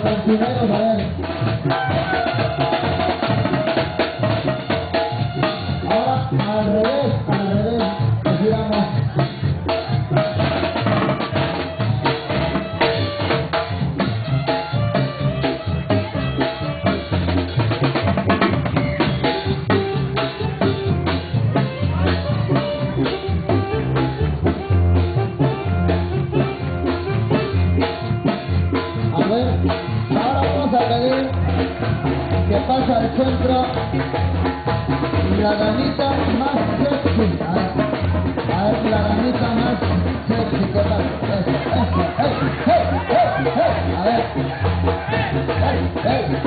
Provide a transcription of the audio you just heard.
cantineros, a ver. Ahora al revés, nos giramos. Ahora vamos a pedir que pase al centro la damita más sexy. A ver, la damita más sexy, ¿qué pasa? Eso, hey, hey, hey, hey. A ver, hey, hey.